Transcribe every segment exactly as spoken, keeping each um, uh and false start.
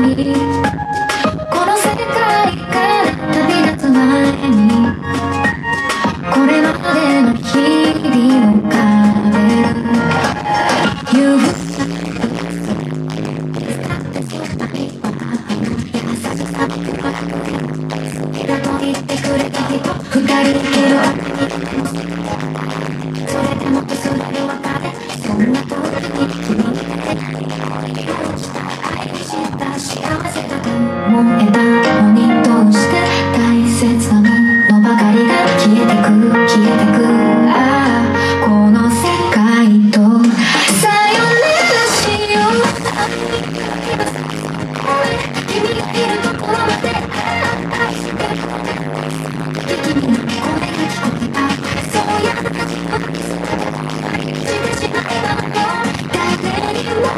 この世界から旅立つ前にこれまでの日々を浮かべる夕と言ってくれた人二人いるそれでも薄れる別れそんな時に君した幸せだと思えたのにどうして大切なものばかりが消えてく消えてくああこの世界とさよならしよう君がいるところまで愛してる君の声が聞こえたそうやってしてしまえばもう誰にも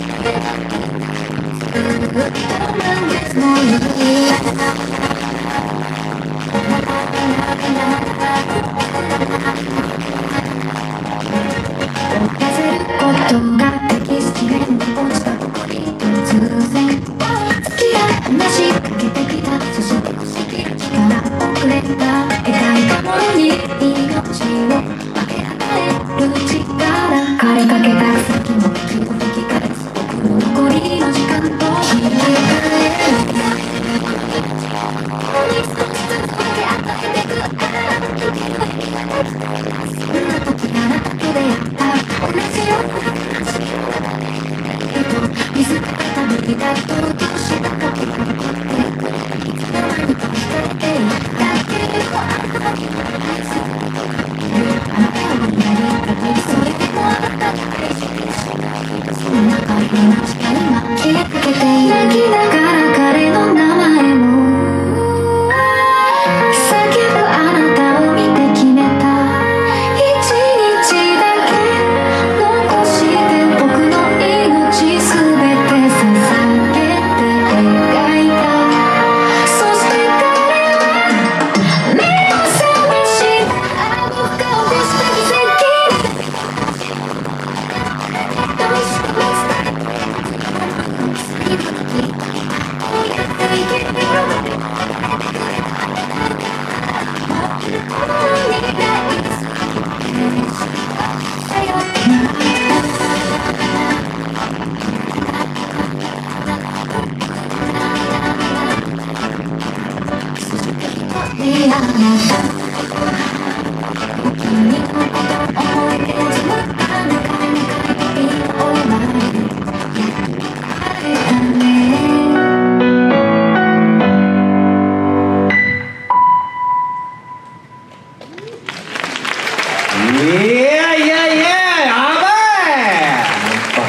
削ることができず地面に落ちたここに突然突き放しかけてきたそして不思議力遅れた描いたものに命を分け与える力枯れかけた先の息を吹き返す僕の残りの時間と切り替えるに少しずつ分け与えてくそんな時あなたと出会った同じような話水から食べたいと落としたかけが残っていつの間にか忘れていたけど